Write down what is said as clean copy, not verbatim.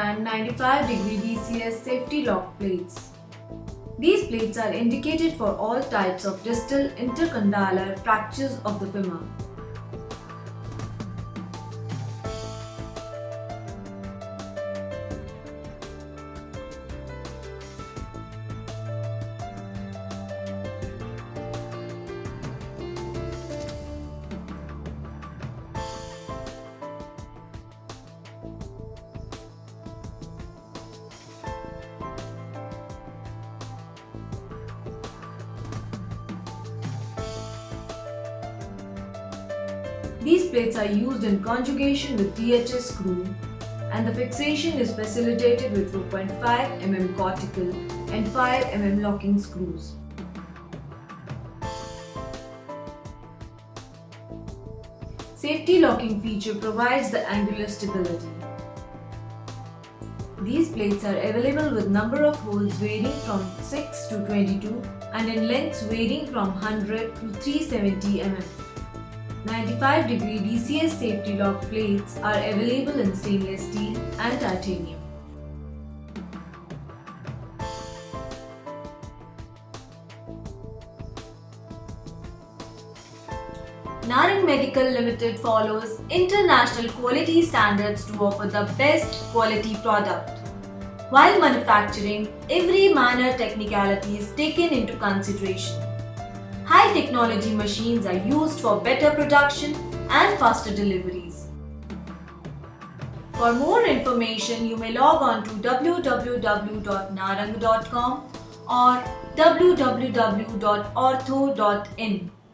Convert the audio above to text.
brand 95° DCS safety lock plates. These plates are indicated for all types of distal intercondylar fractures of the femur. These plates are used in conjugation with THS screw, and the fixation is facilitated with 4.5 mm cortical and 5 mm locking screws. Safety locking feature provides the angular stability. These plates are available with number of holes varying from 6 to 22 and in lengths varying from 100 to 370 mm. 95° DCS safety lock plates are available in stainless steel and titanium. Narang Medical Limited follows international quality standards to offer the best quality product. While manufacturing, every minor technicality is taken into consideration. High technology machines are used for better production and faster deliveries. For more information, you may log on to www.narang.com or www.ortho.in.